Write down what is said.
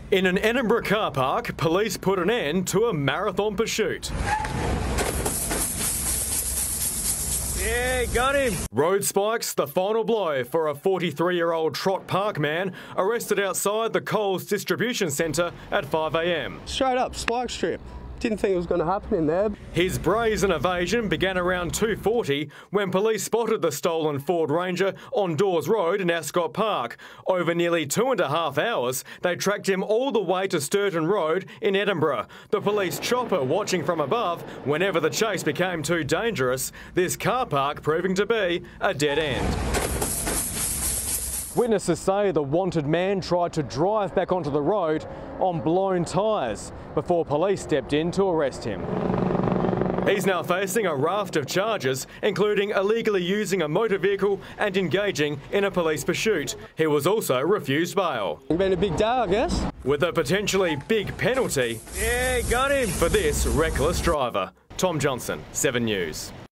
In an Edinburgh car park, police put an end to a marathon pursuit. Yeah, got him. Road spikes, the final blow for a 43-year-old Trot Park man arrested outside the Coles distribution centre at 5 a.m. Straight up, spike strip. Didn't think it was going to happen in there. His brazen evasion began around 2:40 when police spotted the stolen Ford Ranger on Dawes Road in Ascot Park. Over nearly 2.5 hours, they tracked him all the way to Sturton Road in Edinburgh. The police chopper watching from above whenever the chase became too dangerous, this car park proving to be a dead end. Witnesses say the wanted man tried to drive back onto the road on blown tyres before police stepped in to arrest him. He's now facing a raft of charges, including illegally using a motor vehicle and engaging in a police pursuit. He was also refused bail. It's been a big day, I guess. With a potentially big penalty Yeah, got him. for this reckless driver. Tom Johnson, 7 News.